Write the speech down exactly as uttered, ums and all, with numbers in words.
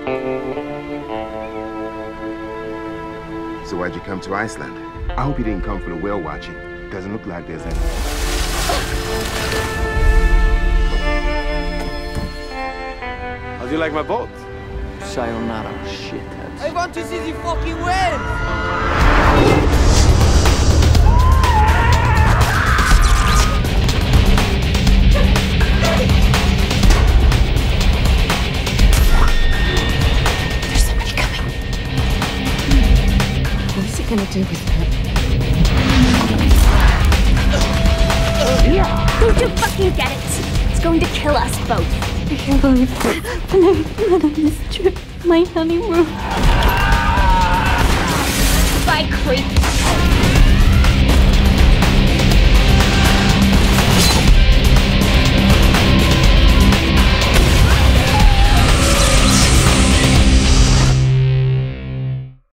So why'd you come to Iceland? I hope you didn't come for the whale watching. Doesn't look like there's any. How do you like my boat? Sayonara, shitheads. I want to see the fucking whale! There's somebody coming. What's he gonna do with her? Don't you fucking get it? It's going to kill us both. I can't believe it. And I'm not on this trip. My honeymoon. Bye, creep.